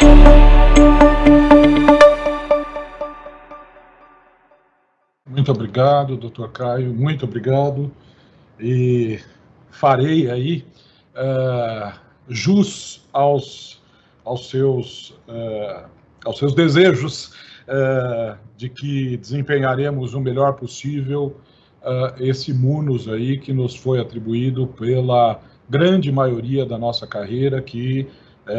Muito obrigado, doutor Caio, muito obrigado. E farei aí jus aos seus desejos de que desempenharemos o melhor possível esse munus aí que nos foi atribuído pela grande maioria da nossa carreira, que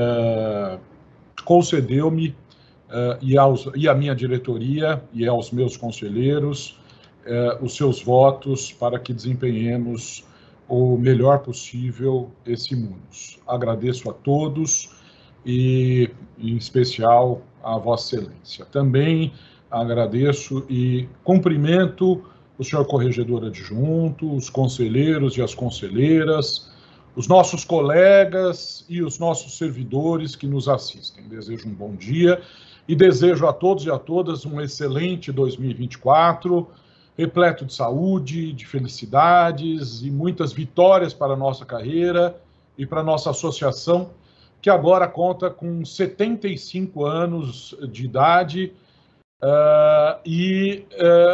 concedeu-me e à minha diretoria e aos meus conselheiros os seus votos para que desempenhemos o melhor possível esse munus. Agradeço a todos e, em especial, a Vossa Excelência. Também agradeço e cumprimento o senhor corregedor adjunto, os conselheiros e as conselheiras, os nossos colegas e os nossos servidores que nos assistem. Desejo um bom dia e desejo a todos e a todas um excelente 2024, repleto de saúde, de felicidades e muitas vitórias para a nossa carreira e para a nossa associação, que agora conta com 75 anos de idade e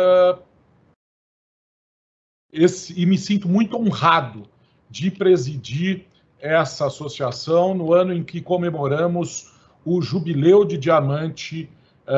me sinto muito honrado de presidir essa associação no ano em que comemoramos o jubileu de diamante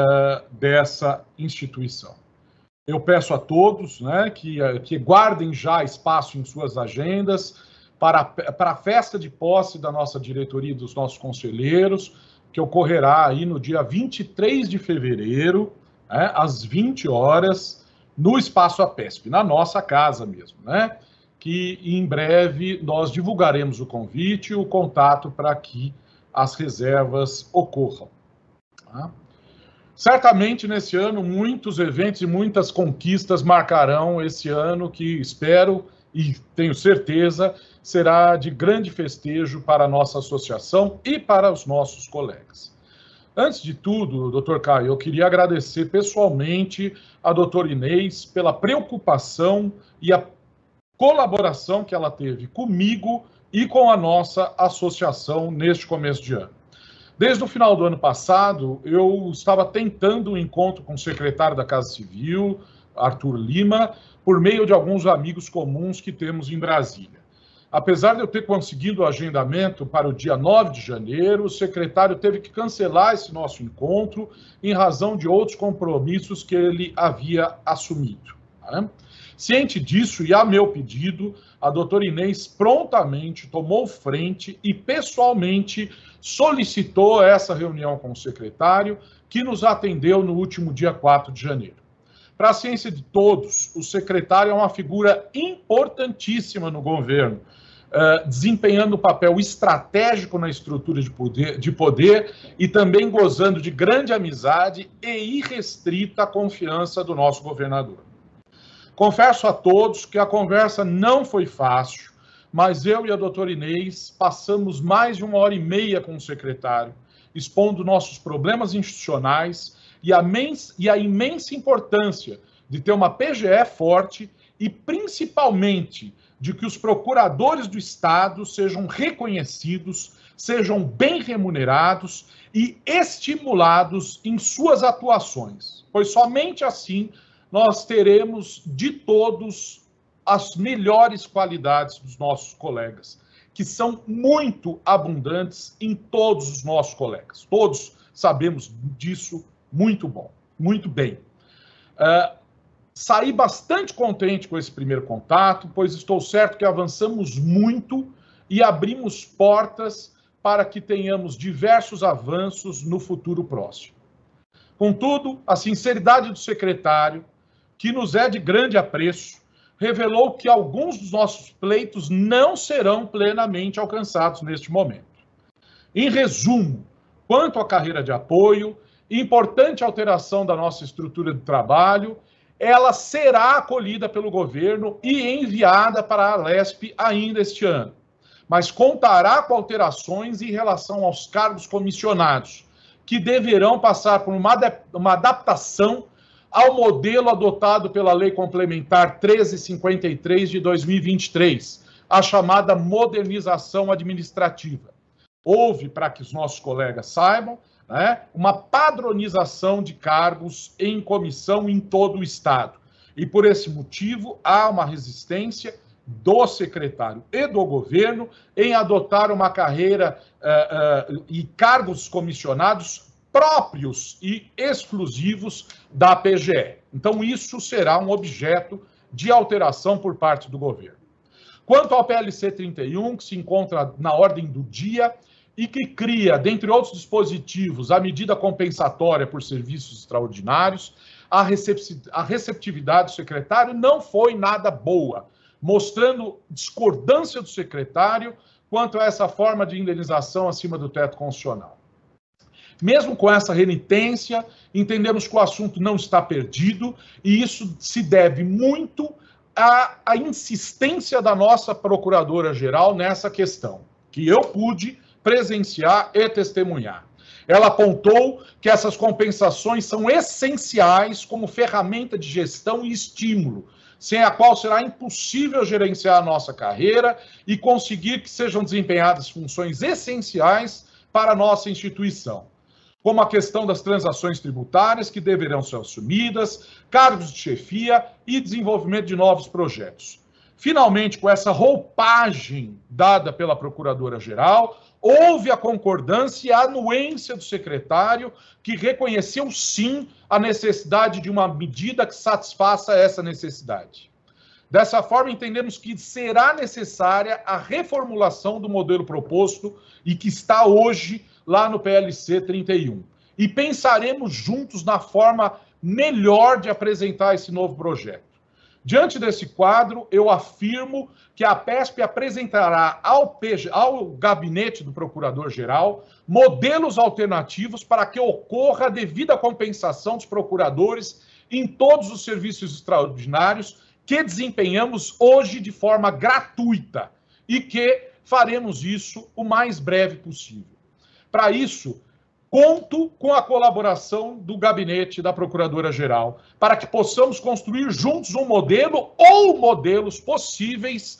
dessa instituição. Eu peço a todos, né, que guardem já espaço em suas agendas para a festa de posse da nossa diretoria e dos nossos conselheiros, que ocorrerá aí no dia 23 de fevereiro, né, às 20 horas, no Espaço APESP, na nossa casa mesmo, né? Que em breve nós divulgaremos o convite e o contato para que as reservas ocorram. Tá? Certamente, nesse ano, muitos eventos e muitas conquistas marcarão esse ano que espero e tenho certeza será de grande festejo para a nossa associação e para os nossos colegas. Antes de tudo, doutor Caio, eu queria agradecer pessoalmente a doutora Inês pela preocupação e a colaboração que ela teve comigo e com a nossa associação neste começo de ano. Desde o final do ano passado, eu estava tentando um encontro com o secretário da Casa Civil, Arthur Lima, por meio de alguns amigos comuns que temos em Brasília. Apesar de eu ter conseguido o agendamento para o dia 9 de janeiro, o secretário teve que cancelar esse nosso encontro em razão de outros compromissos que ele havia assumido. Né? Ciente disso e a meu pedido, a doutora Inês prontamente tomou frente e pessoalmente solicitou essa reunião com o secretário, que nos atendeu no último dia 4 de janeiro. Para a ciência de todos, o secretário é uma figura importantíssima no governo, desempenhando um papel estratégico na estrutura de poder e também gozando de grande amizade e irrestrita confiança do nosso governador. Confesso a todos que a conversa não foi fácil, mas eu e a doutora Inês passamos mais de 1h30 com o secretário, expondo nossos problemas institucionais e a imensa importância de ter uma PGE forte e, principalmente, de que os procuradores do Estado sejam reconhecidos, sejam bem remunerados e estimulados em suas atuações, pois somente assim nós teremos de todos as melhores qualidades dos nossos colegas, que são muito abundantes em todos os nossos colegas. Todos sabemos disso muito bem. Saí bastante contente com esse primeiro contato, pois estou certo que avançamos muito e abrimos portas para que tenhamos diversos avanços no futuro próximo. Contudo, a sinceridade do secretário, que nos é de grande apreço, revelou que alguns dos nossos pleitos não serão plenamente alcançados neste momento. Em resumo, quanto à carreira de apoio, importante alteração da nossa estrutura de trabalho, ela será acolhida pelo governo e enviada para a Alesp ainda este ano, mas contará com alterações em relação aos cargos comissionados, que deverão passar por uma adaptação ao modelo adotado pela Lei Complementar 1353 de 2023, a chamada modernização administrativa. Houve, para que os nossos colegas saibam, né? Uma padronização de cargos em comissão em todo o Estado. E por esse motivo há uma resistência do secretário e do governo em adotar uma carreira e cargos comissionados próprios e exclusivos da PGE. Então, isso será um objeto de alteração por parte do governo. Quanto ao PLC 31, que se encontra na ordem do dia e que cria, dentre outros dispositivos, a medida compensatória por serviços extraordinários, a receptividade do secretário não foi nada boa, mostrando discordância do secretário quanto a essa forma de indenização acima do teto constitucional. Mesmo com essa renitência, entendemos que o assunto não está perdido e isso se deve muito à insistência da nossa procuradora-geral nessa questão, que eu pude presenciar e testemunhar. Ela apontou que essas compensações são essenciais como ferramenta de gestão e estímulo, sem a qual será impossível gerenciar a nossa carreira e conseguir que sejam desempenhadas funções essenciais para a nossa instituição, como a questão das transações tributárias que deverão ser assumidas, cargos de chefia e desenvolvimento de novos projetos. Finalmente, com essa roupagem dada pela Procuradora-Geral, houve a concordância e a anuência do secretário, que reconheceu, sim, a necessidade de uma medida que satisfaça essa necessidade. Dessa forma, entendemos que será necessária a reformulação do modelo proposto e que está hoje lá no PLC 31. E pensaremos juntos na forma melhor de apresentar esse novo projeto. Diante desse quadro, eu afirmo que a PESP apresentará ao gabinete do Procurador-Geral modelos alternativos para que ocorra a devida compensação dos procuradores em todos os serviços extraordinários que desempenhamos hoje de forma gratuita e que faremos isso o mais breve possível. Para isso, conto com a colaboração do gabinete da Procuradora-Geral para que possamos construir juntos um modelo ou modelos possíveis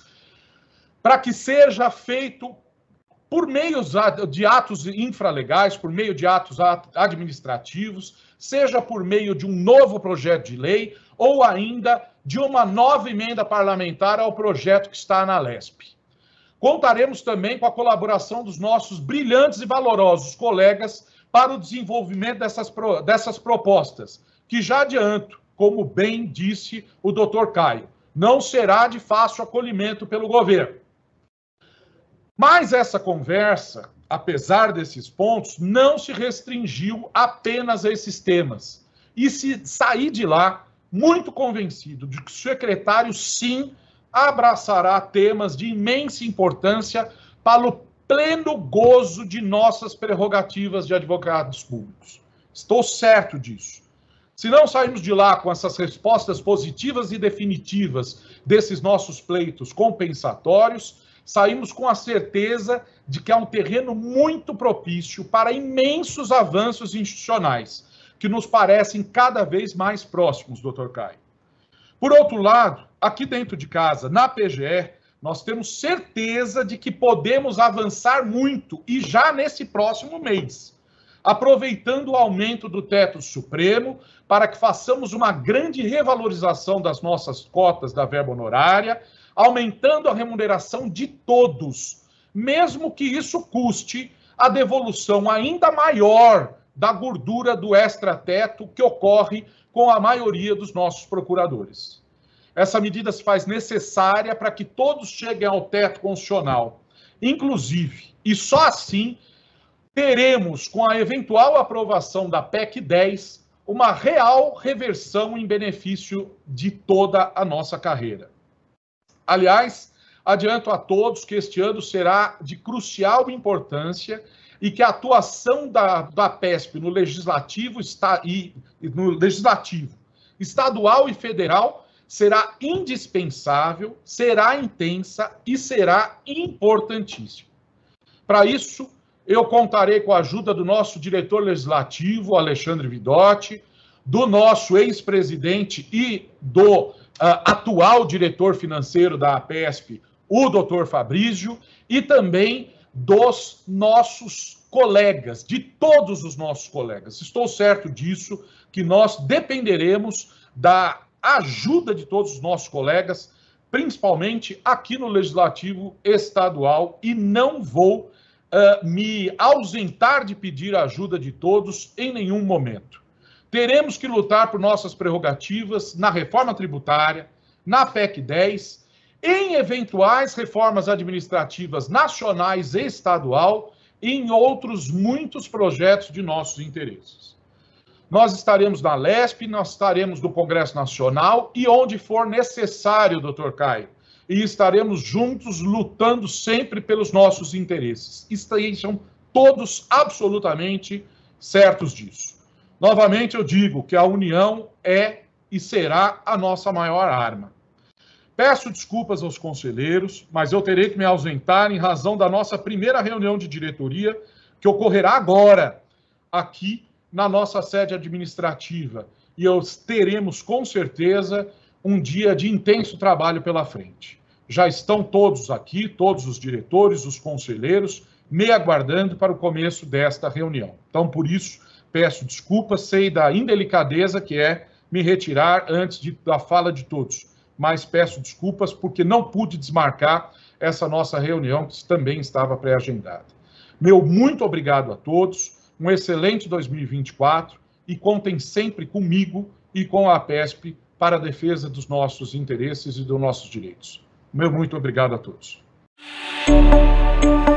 para que seja feito por meio de atos infralegais, por meio de atos administrativos, seja por meio de um novo projeto de lei ou ainda de uma nova emenda parlamentar ao projeto que está na LESP. Contaremos também com a colaboração dos nossos brilhantes e valorosos colegas para o desenvolvimento dessas propostas, que já adianto, como bem disse o doutor Caio, não será de fácil acolhimento pelo governo. Mas essa conversa, apesar desses pontos, não se restringiu apenas a esses temas. E se sair de lá muito convencido de que o secretário, sim, abraçará temas de imensa importância para o pleno gozo de nossas prerrogativas de advogados públicos. Estou certo disso. Se não sairmos de lá com essas respostas positivas e definitivas desses nossos pleitos compensatórios, saímos com a certeza de que há um terreno muito propício para imensos avanços institucionais, que nos parecem cada vez mais próximos, doutor Caio. Por outro lado, aqui dentro de casa, na PGE, nós temos certeza de que podemos avançar muito e já nesse próximo mês, aproveitando o aumento do teto supremo para que façamos uma grande revalorização das nossas cotas da verba honorária, aumentando a remuneração de todos, mesmo que isso custe a devolução ainda maior da gordura do extrateto que ocorre com a maioria dos nossos procuradores. Essa medida se faz necessária para que todos cheguem ao teto constitucional, inclusive, e só assim teremos, com a eventual aprovação da PEC 10, uma real reversão em benefício de toda a nossa carreira. Aliás, adianto a todos que este ano será de crucial importância e que a atuação da PESP no legislativo estadual e federal será indispensável, será intensa e será importantíssima. Para isso, eu contarei com a ajuda do nosso diretor legislativo, Alexandre Vidotti, do nosso ex-presidente e do atual diretor financeiro da PESP, o doutor Fabrício, e também dos nossos colegas, de todos os nossos colegas. Estou certo disso, que nós dependeremos da ajuda de todos os nossos colegas, principalmente aqui no Legislativo Estadual, e não vou me ausentar de pedir a ajuda de todos em nenhum momento. Teremos que lutar por nossas prerrogativas na reforma tributária, na PEC 10, em eventuais reformas administrativas nacionais e estadual e em outros muitos projetos de nossos interesses. Nós estaremos na LESP, nós estaremos no Congresso Nacional e onde for necessário, doutor Caio, e estaremos juntos lutando sempre pelos nossos interesses. Estejam todos absolutamente certos disso. Novamente eu digo que a união é e será a nossa maior arma. Peço desculpas aos conselheiros, mas eu terei que me ausentar em razão da nossa primeira reunião de diretoria, que ocorrerá agora, aqui na nossa sede administrativa. E teremos, com certeza, um dia de intenso trabalho pela frente. Já estão todos aqui, todos os diretores, os conselheiros, me aguardando para o começo desta reunião. Então, por isso, peço desculpas, sei da indelicadeza que é me retirar antes da fala de todos, mas peço desculpas porque não pude desmarcar essa nossa reunião que também estava pré-agendada. Meu muito obrigado a todos, um excelente 2024 e contem sempre comigo e com a APESP para a defesa dos nossos interesses e dos nossos direitos. Meu muito obrigado a todos.